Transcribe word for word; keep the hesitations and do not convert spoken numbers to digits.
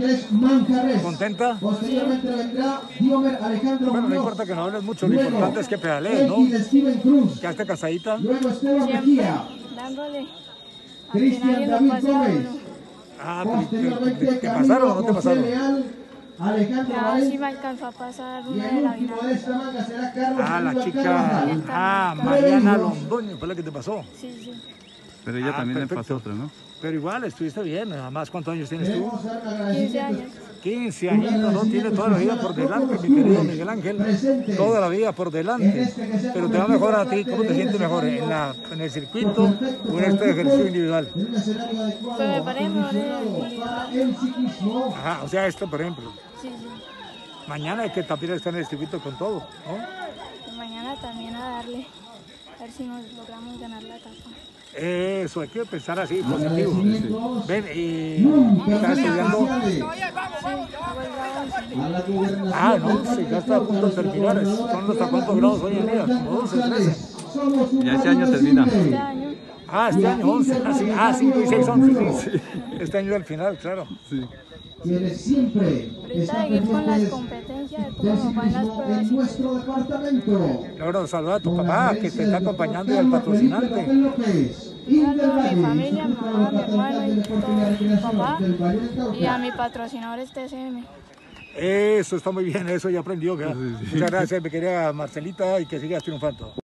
Andrés Manjarres. ¿Contenta? Posteriormente vendrá Diomer Alejandro Bueno, no Muñoz. importa que no hables mucho, lo Luego, importante es que pedalees, ¿no? X de Steven Cruz. ¿Quedaste casadita? Luego Esteban Siempre Mejía. dándole a que Cristian nadie lo David pase a Gómez. uno. Ah, pero ¿te, Posteriormente te, te Camilo pasaron o no te José pasaron? Leal, Alejandro Ya Valent. sí me alcanzó a pasar Y una el de la último final. de esta manga será Carlos Ah, la Aníbal chica, Carvajal. ah, También. Mariana Prevenido. Londoño, fue la que te pasó. Sí, sí. Pero ella Ah, también le perfecto. pasó otra, ¿no? Pero igual, estuviste bien, además, ¿cuántos años tienes tú? Queremos dar un quince agradecimiento. años. quince añitos, ¿no? Tiene toda la vida por delante, mi querido Miguel Ángel. Toda la vida por delante. Pero te va mejor a ti, ¿cómo te sientes mejor? ¿En, la, en el circuito o en este ejercicio individual? En un escenario adecuado, Pues me parece mejor el acondicionado para el ciclismo. Ajá, o sea, esto, por ejemplo. Sí, sí. Mañana hay que también estar en el circuito con todo, ¿no? Y mañana también a darle. A ver si nos logramos ganar la etapa. Eso, hay que pensar así, positivo. Agradecimientos Ven, y nunca estás estudiando. especiales Sí, igual grado. a la gobernación Ah, no, del sí, Valle ya está a punto de terminar. Cauca, ¿Son hasta cuántos grados hoy en día? ¿Como doce, trece? Somos un Ya este año termina. Este año. Ah, este año once. Ah, sí, ah, cinco y seis, once. Sí. Este año al final, claro. Sí. quienes siempre Ahorita están seguir con las pendientes competencias de del cómo nos van las ciclismo pruebas. en nuestro departamento. Ahora saluda a tu Con la papá, que gerencia te está del doctor acompañando y al Carlos Felipe patrocinante. Papel López, Saludo a mi Intervalle, familia, a mi Instituto mamá, a mi hermano Departamental y de Deporte y todo, la mi Recreación papá del Valle del Cauca. y a mi patrocinador este T C M. Eso está muy bien, eso ya aprendió. ¿Verdad? Muchas gracias, mi querida Marcelita, y que sigas triunfando.